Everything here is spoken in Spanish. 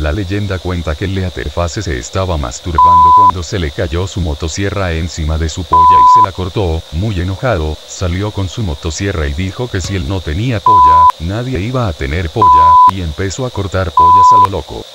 La leyenda cuenta que el Leatherface se estaba masturbando cuando se le cayó su motosierra encima de su polla y se la cortó. Muy enojado, salió con su motosierra y dijo que si él no tenía polla, nadie iba a tener polla, y empezó a cortar pollas a lo loco.